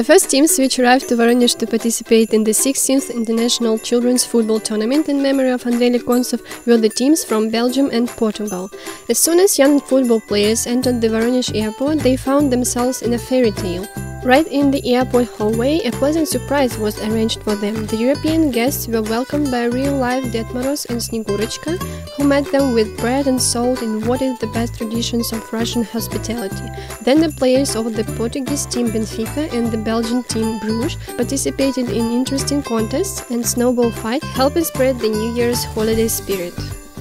The first teams which arrived to Voronezh to participate in the 16th International Children's Football Tournament in memory of Andrei Lerkontsev were the teams from Belgium and Portugal. As soon as young football players entered the Voronezh airport, they found themselves in a fairy tale. Right in the airport hallway, a pleasant surprise was arranged for them. The European guests were welcomed by real-life Ded Moroz and Snegurочка, who met them with bread and salt in what is the best traditions of Russian hospitality. Then the players of the Portuguese team Benfica and the Belgian team Bruges participated in interesting contests and snowball fight, helping spread the New Year's holiday spirit.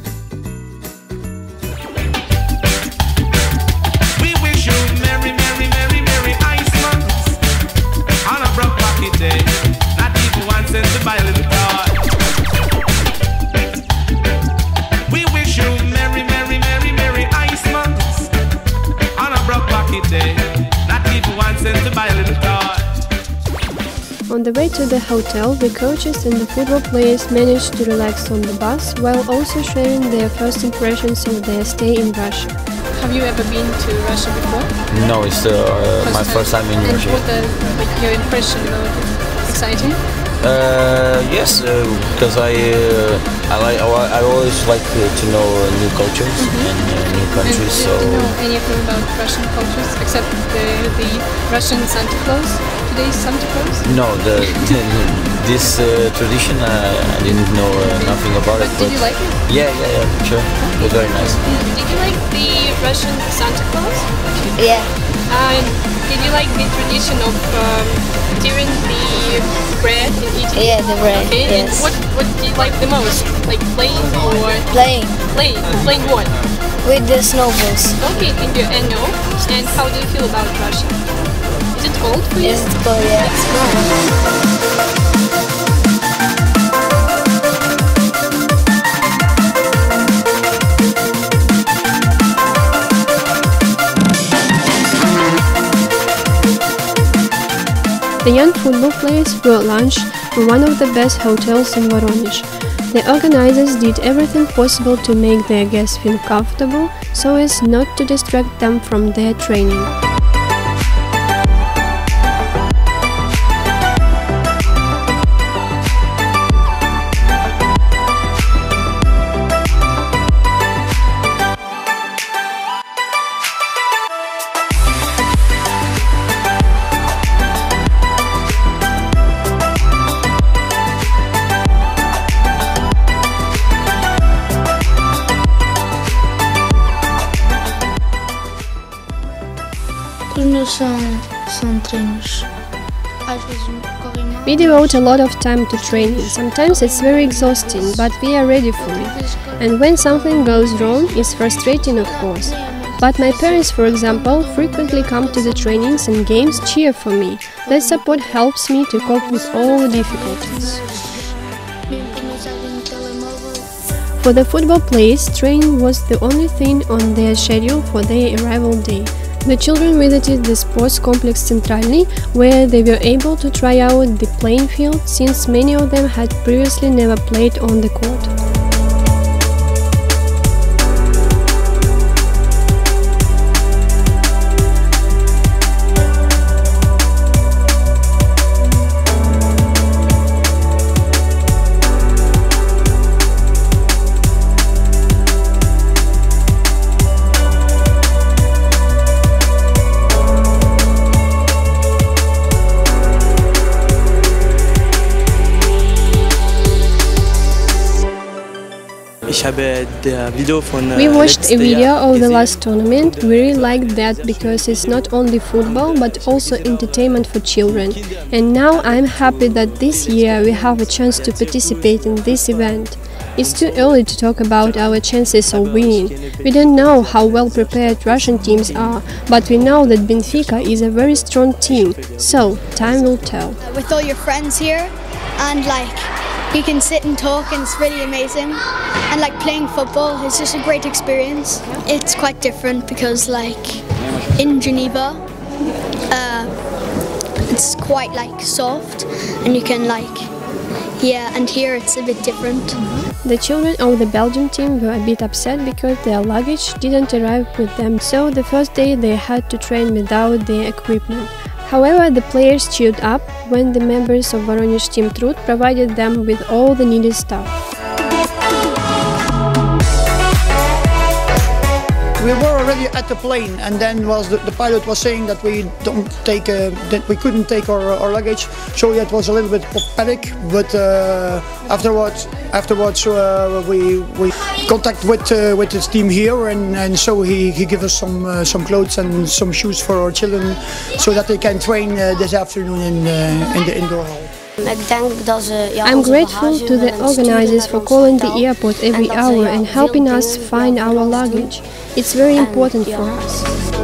On the way to the hotel, the coaches and the football players managed to relax on the bus while also sharing their first impressions of their stay in Russia. Have you ever been to Russia before? No, it's my first time in Russia. And what your impression about it? Exciting? Yes, because I always like to know new cultures and new countries. And do you know anything about Russian cultures except the Russian Santa Claus? Today's Santa Claus? No, this tradition I didn't know nothing about it. But did you like it? Yeah, sure. It was very nice. Did you like the Russian Santa Claus? Yeah. Did you like the tradition of tearing the bread and eating? Yeah, the bread. Okay. Yes. And what did you like the most? Like playing or Playing playing what? with the snowballs. Okay, thank you. And no. And how do you feel about Russia? Is it cold for you? Yes, it's cold. Yeah. It's cold. The young football players were launched in one of the best hotels in Voronezh. The organizers did everything possible to make their guests feel comfortable so as not to distract them from their training. Os meus são treinos. Às vezes correm mal. We devote a lot of time to training. Sometimes it's very exhausting, but we are ready for it. And when something goes wrong, it's frustrating, of course. But my parents, for example, frequently come to the trainings and games cheer for me. Their support helps me to cope with all the difficulties. For the football players, training was the only thing on their schedule for their arrival day. The children visited the sports complex Centralny, where they were able to try out the playing field, since many of them had previously never played on the court. We watched a video of the last tournament. We really liked that because it's not only football but also entertainment for children. And now I'm happy that this year we have a chance to participate in this event. It's too early to talk about our chances of winning. We don't know how well prepared Russian teams are, but we know that Benfica is a very strong team, so time will tell. With all your friends here, and you can sit and talk, and it's really amazing. And playing football is just a great experience. It's quite different because in Geneva, it's quite soft, and you can and here it's a bit different. The children of the Belgian team were a bit upset because their luggage didn't arrive with them, so the first day they had to train without their equipment. However, the players cheered up when the members of Voronezh Team Trud provided them with all the needed stuff. We were already at the plane, and then the pilot was saying that we couldn't take our luggage, so that was a little bit of panic. But afterwards, we contact with his team here, and so he gave us some clothes and some shoes for our children, so that they can train this afternoon in the indoor hall. I'm grateful to the organizers for calling the airport every hour and helping us find our luggage. It's very important for us.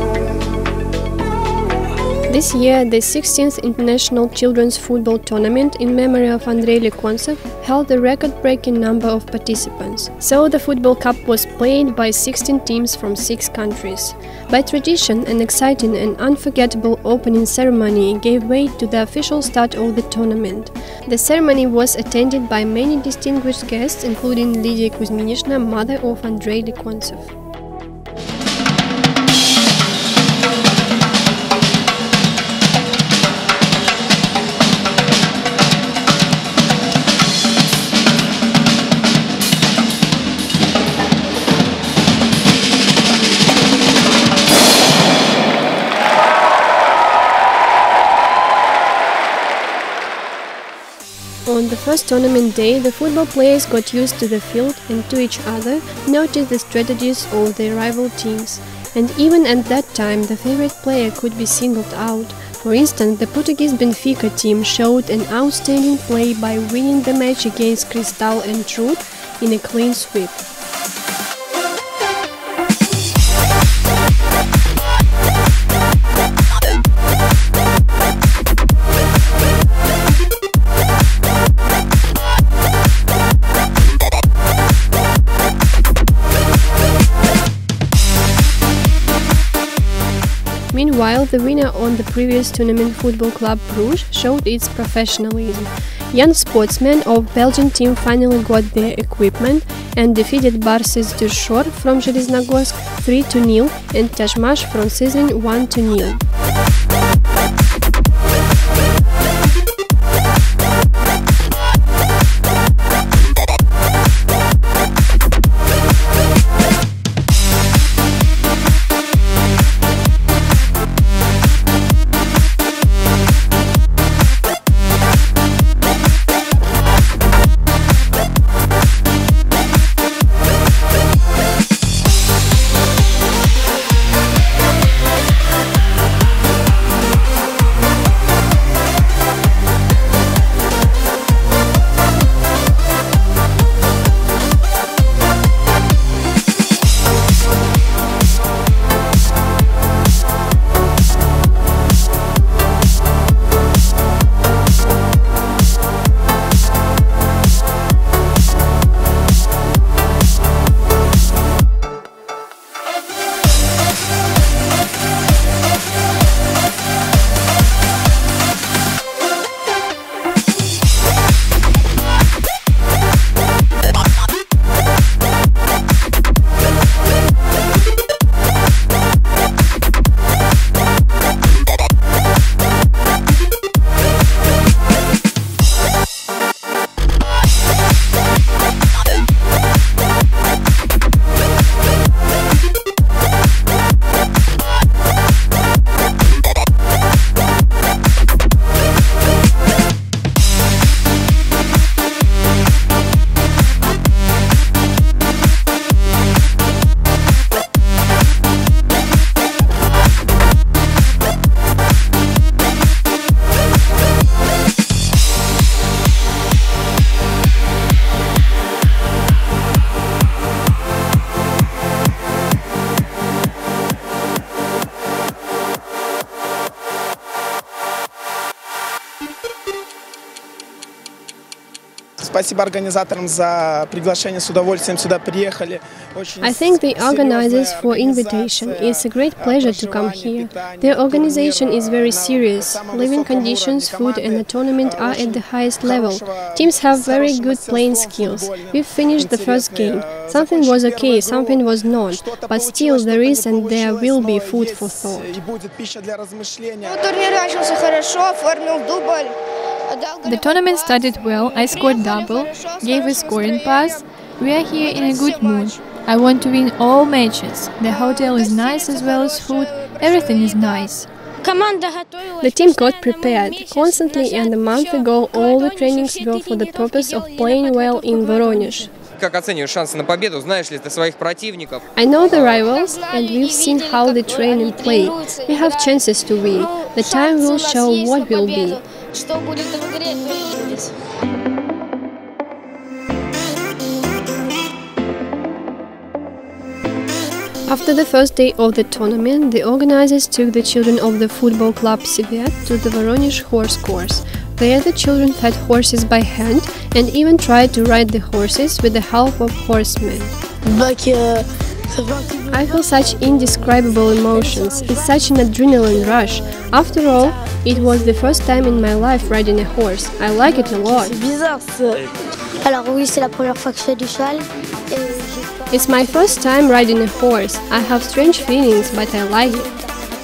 This year, the 16th International Children's Football Tournament in memory of Andrei Lekontsev held a record-breaking number of participants. So the Football Cup was played by 16 teams from 6 countries. By tradition, an exciting and unforgettable opening ceremony gave way to the official start of the tournament. The ceremony was attended by many distinguished guests, including Lydia Kuzminishna, mother of Andrei Lekontsev. On the first tournament day, the football players got used to the field and to each other, noticed the strategies of their rival teams. And even at that time, the favorite player could be singled out. For instance, the Portuguese Benfica team showed an outstanding play by winning the match against Cristal and Trud in a clean sweep. Meanwhile, the winner on the previous tournament, Football Club Bruges, showed its professionalism. Young sportsmen of Belgian team finally got their equipment and defeated Barses Durshor from Zheleznogorsk 3-0 and Tashmash from Sызrань 1-0. Спасибо организаторам за приглашение, с удовольствием сюда приехали. I thank the organizers for invitation. It's a great pleasure to come here. Their organization is very serious. Living conditions, food and the tournament are at the highest level. Teams have very good playing skills. We've finished the first game. Something was okay, something was not, but still there is and there will be food for thought. The tournament started well, I scored double, gave a scoring pass. We are here in a good mood. I want to win all matches. The hotel is nice as well as food, everything is nice. The team got prepared constantly, and a month ago all the trainings were for the purpose of playing well in Voronezh. I know the rivals, and we've seen how they train and play. We have chances to win. The time will show what will be. After the first day of the tournament, the organizers took the children of the football club Sivet to the Voronezh horse course. There the children fed horses by hand and even tried to ride the horses with the help of horsemen. I feel such indescribable emotions. It's such an adrenaline rush. After all, it was the first time in my life riding a horse. I like it a lot. It's my first time riding a horse. I have strange feelings, but I like it.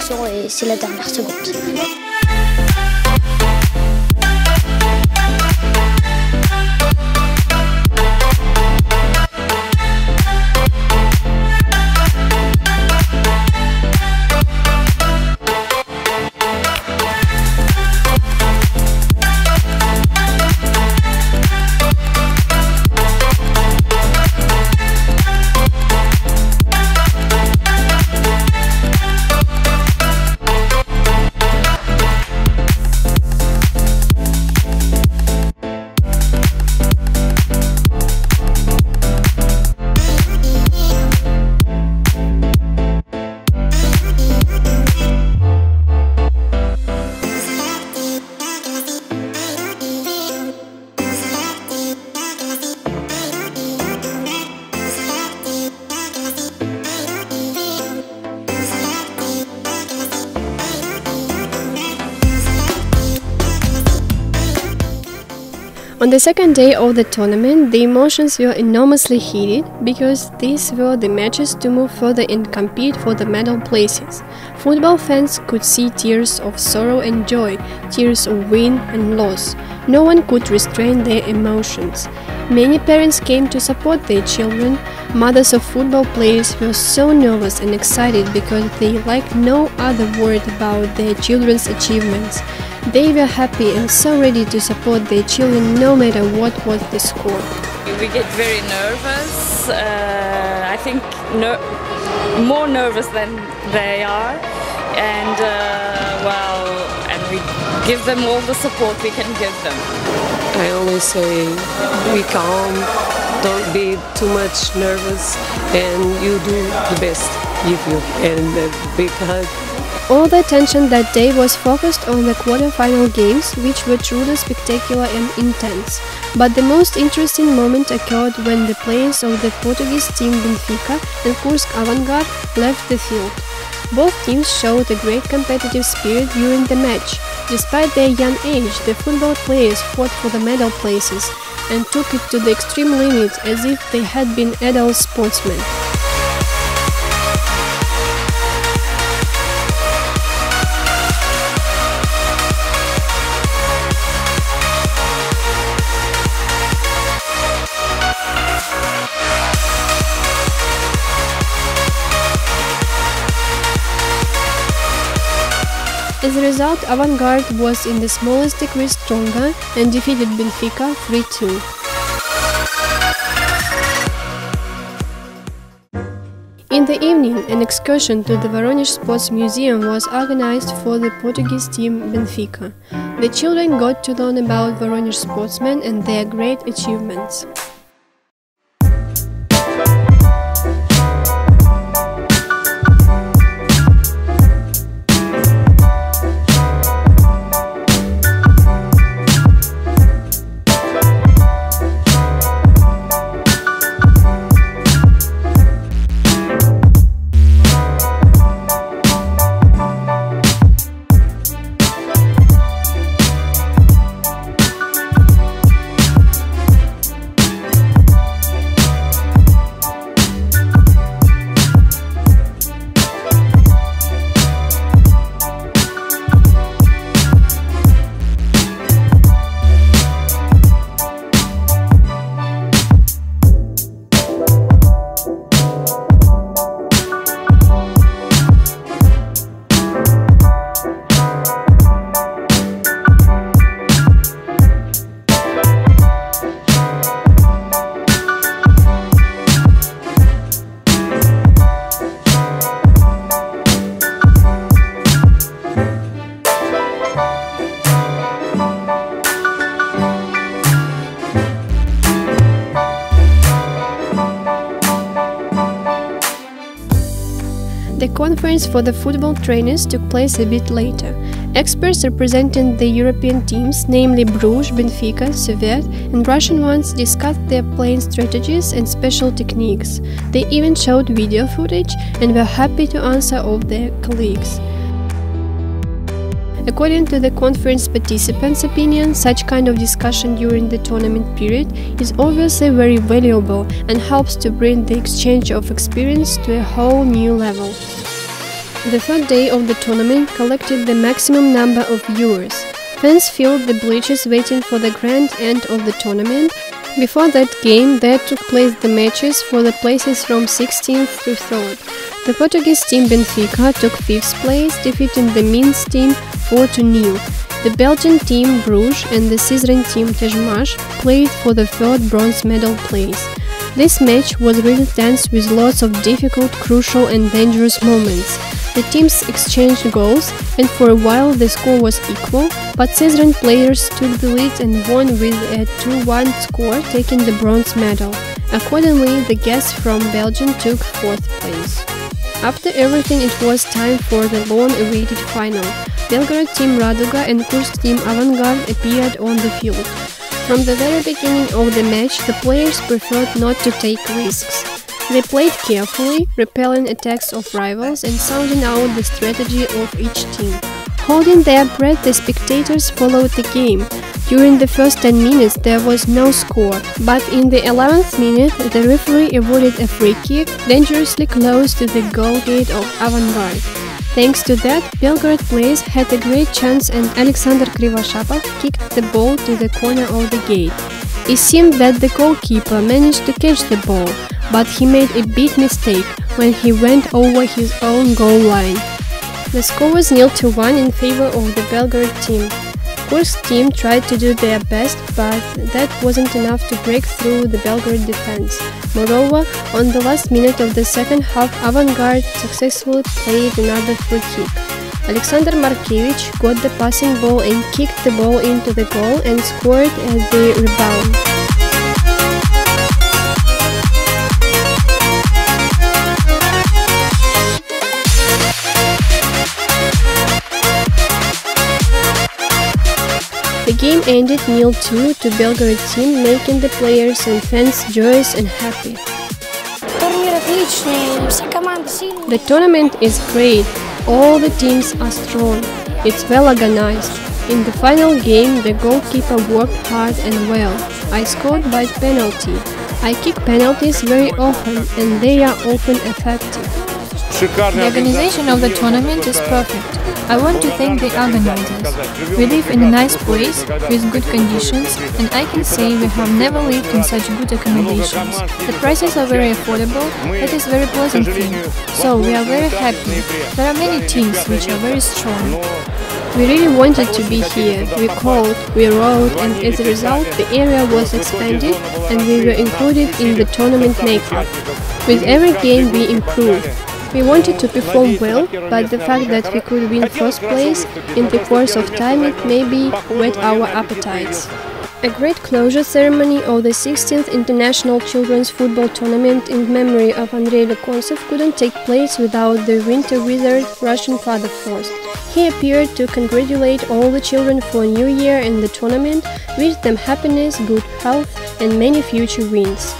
On the second day of the tournament, the emotions were enormously heated because these were the matches to move further and compete for the medal places. Football fans could see tears of sorrow and joy, tears of win and loss. No one could restrain their emotions. Many parents came to support their children. Mothers of football players were so nervous and excited because they liked no other word about their children's achievements. They were happy and so ready to support their children no matter what was the score. We get very nervous, I think more nervous than they are, and and we give them all the support we can give them. I always say, be calm, don't be too much nervous, and you do the best you do, and a big hug. All the attention that day was focused on the quarter-final games, which were truly spectacular and intense. But the most interesting moment occurred when the players of the Portuguese team Benfica and Kursk Avangard left the field. Both teams showed a great competitive spirit during the match. Despite their young age, the football players fought for the medal places and took it to the extreme limit as if they had been adult sportsmen. As a result, Avangard was in the smallest degree stronger and defeated Benfica 3-2. In the evening, an excursion to the Voronezh Sports Museum was organized for the Portuguese team Benfica. The children got to learn about Voronezh sportsmen and their great achievements. The conference for the football trainers took place a bit later. Experts representing the European teams, namely Bruges, Benfica, Servette, and Russian ones, discussed their playing strategies and special techniques. They even showed video footage and were happy to answer all their colleagues. According to the conference participants' opinion, such kind of discussion during the tournament period is obviously very valuable and helps to bring the exchange of experience to a whole new level. The third day of the tournament collected the maximum number of viewers. Fans filled the bleachers waiting for the grand end of the tournament. Before that game, there took place the matches for the places from 16th to 3rd. The Portuguese team Benfica took 5th place, defeating the Minsk team 4-0. The Belgian team Bruges and the Scissoring team Tejmash played for the 3rd bronze medal place. This match was really tense with lots of difficult, crucial and dangerous moments. The teams exchanged goals, and for a while the score was equal, but Scissoring players took the lead and won with a 2-1 score, taking the bronze medal. Accordingly, the guests from Belgium took 4th place. After everything, it was time for the long-awaited final. Belgrade team Raduga and Kursk team Avangard appeared on the field. From the very beginning of the match, the players preferred not to take risks. They played carefully, repelling attacks of rivals and sounding out the strategy of each team. Holding their breath, the spectators followed the game. During the first 10 minutes there was no score, but in the 11th minute the referee awarded a free kick dangerously close to the goal gate of Avangard. Thanks to that, Belgrade players had a great chance and Alexander Krivashapov kicked the ball to the corner of the gate. It seemed that the goalkeeper managed to catch the ball, but he made a big mistake when he went over his own goal line. The score was 0-1 in favor of the Belgrade team. Kursk team tried to do their best, but that wasn't enough to break through the Belgrade defense. Moreover, on the last minute of the second half, Avangard successfully played another free kick. Alexander Markevich got the passing ball and kicked the ball into the goal and scored at the rebound. The game ended 0-2 to Belgrade team, making the players and fans joyous and happy. The tournament is great. All the teams are strong. It's well organized. In the final game, the goalkeeper worked hard and well. I scored by penalty. I kick penalties very often and they are often effective. The organization of the tournament is perfect. I want to thank the organizers. We live in a nice place, with good conditions, and I can say we have never lived in such good accommodations. The prices are very affordable, that is a very pleasant thing. So we are very happy. There are many teams which are very strong. We really wanted to be here. We called, we wrote, and as a result the area was expanded and we were included in the tournament nightclub. With every game we improved. We wanted to perform well, but the fact that we could win first place in the course of time it maybe whet our appetites. A great closure ceremony of the 16th International Children's Football Tournament in memory of Andrei Lokontsev couldn't take place without the winter wizard Russian Father Frost. He appeared to congratulate all the children for a new year in the tournament, wish them happiness, good health and many future wins.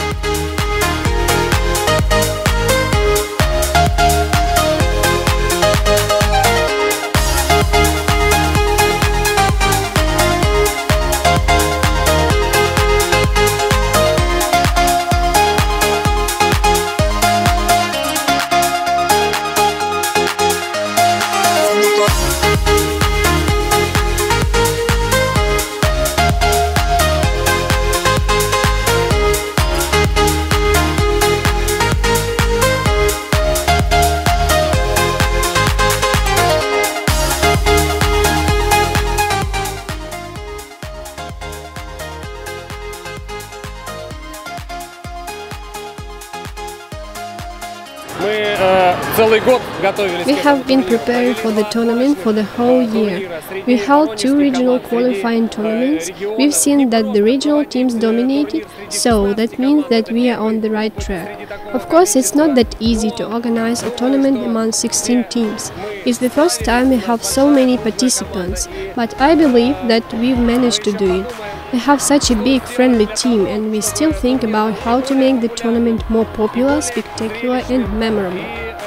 We have been preparing for the tournament for the whole year. We held 2 regional qualifying tournaments. We've seen that the regional teams dominated, so that means that we are on the right track. Of course, it's not that easy to organize a tournament among 16 teams. It's the first time we have so many participants, but I believe that we've managed to do it. We have such a big, friendly team, and we still think about how to make the tournament more popular, spectacular and memorable.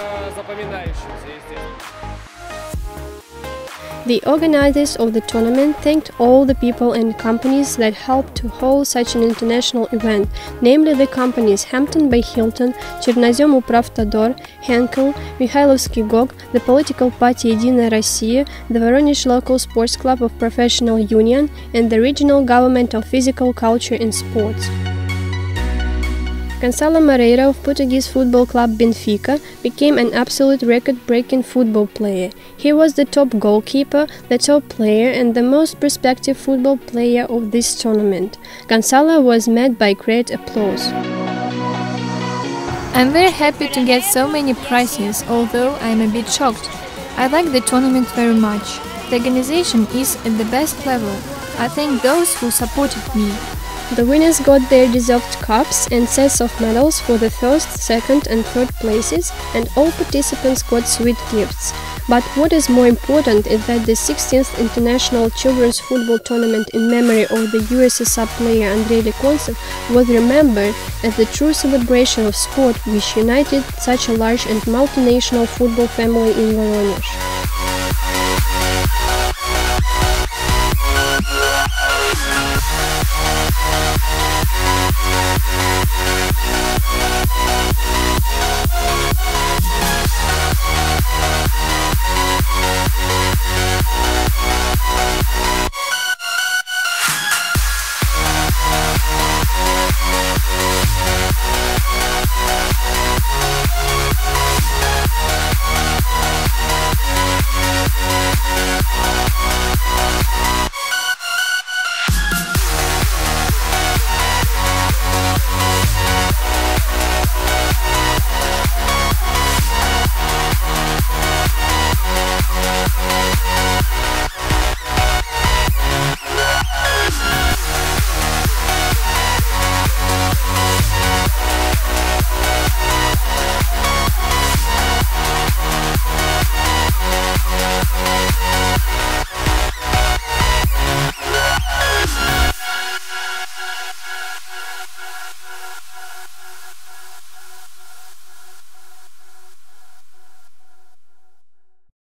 The organizers of the tournament thanked all the people and companies that helped to hold such an international event, namely the companies Hampton by Hilton, Chernozem Upravtodor, Henkel, Mikhailovsky GOG, the political party Единая Россия, the Voronezh Local Sports Club of Professional Union, and the regional government of Physical Culture and Sports. Gonçalo Moreira of Portuguese football club Benfica became an absolute record-breaking football player. He was the top goalkeeper, the top player and the most prospective football player of this tournament. Gonçalo was met by great applause. I'm very happy to get so many prizes, although I'm a bit shocked. I like the tournament very much. The organization is at the best level. I thank those who supported me. The winners got their deserved cups and sets of medals for the first, second and third places, and all participants got sweet gifts. But what is more important is that the 16th International Children's Football Tournament in memory of the USSR player Andrei Lekontsev was remembered as the true celebration of sport which united such a large and multinational football family in Voronezh.